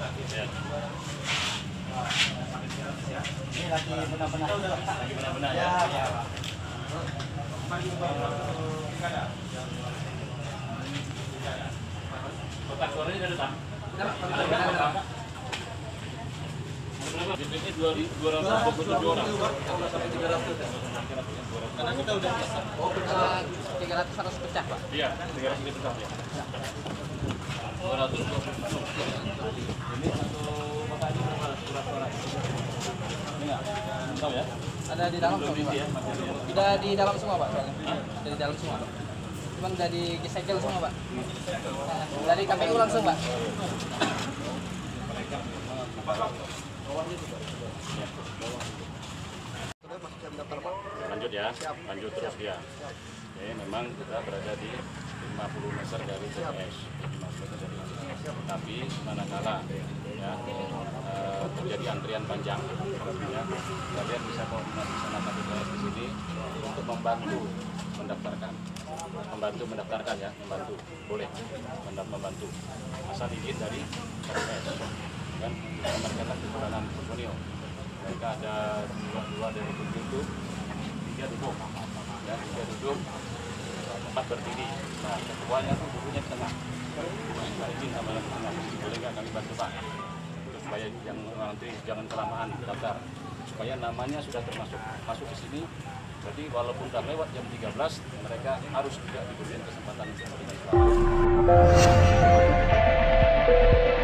Ini lagi benar-benar. Lagi benar-benar ya. Ya. Kotak suaranya sudah datang. Ini 227 orang. Sampai 300 ya? Karena kita udah bisa. Oh, 300 harus pecah, Pak? Iya, 300 dipecah ya. 227. Ini satu kotak ini berapa surat-surat? Ini nggak tahu ya? Ada di dalam semua, Pak? Ya, Sudah di dalam semua, Pak? Sudah di dalam semua, Pak? Cuman udah disegel semua, Pak? Dari KPU langsung, Pak? Lanjut ya, lanjut terus dia. Oke, memang kita berada di 50 meter dari TPS, tapi manakala ya terjadi antrian panjang, ya, kalian bisa koordinasi sama KPPS di sini untuk membantu mendaftarkan ya, membantu, boleh membantu asal izin dari KPPS. Kan mereka kan kekurangan personil, mereka ada dua dari itu, 3 duduk, ya 3 duduk, 4 berdiri. Nah, ketuanya tuh duduknya di tengah. Nah, izin sama yang tengah, boleh nggak kami bantu Pak? Supaya yang nanti jangan kelamaan daftar, supaya namanya sudah masuk ke sini. Jadi walaupun udah lewat jam 13, mereka harus juga diberikan kesempatan untuk bermain.